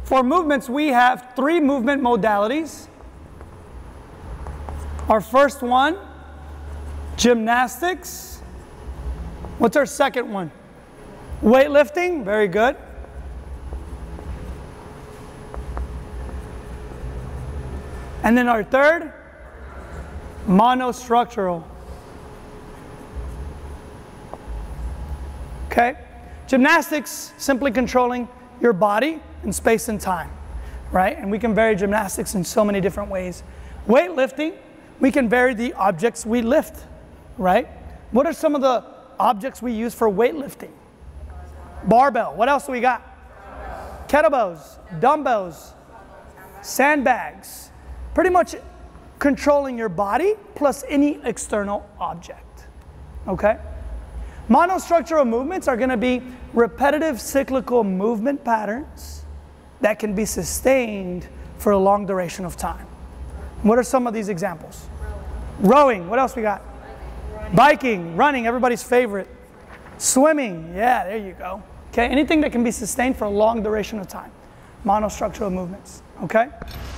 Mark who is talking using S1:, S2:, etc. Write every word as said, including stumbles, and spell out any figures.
S1: For movements, we have three movement modalities. Our first one, gymnastics. What's our second one? Weightlifting, very good. And then our third, monostructural. Okay? Gymnastics, simply controlling your body in space and time, right? And we can vary gymnastics in so many different ways. Weightlifting, we can vary the objects we lift, right? What are some of the objects we use for weightlifting? Barbell. What else do we got? Kettlebells, dumbbells, sandbags. Pretty much controlling your body plus any external object, okay? Monostructural movements are going to be repetitive cyclical movement patterns that can be sustained for a long duration of time. What are some of these examples? Rowing. What else we got? Biking, running, everybody's favorite. Swimming. Yeah, there you go. Okay, anything that can be sustained for a long duration of time. Monostructural movements, okay?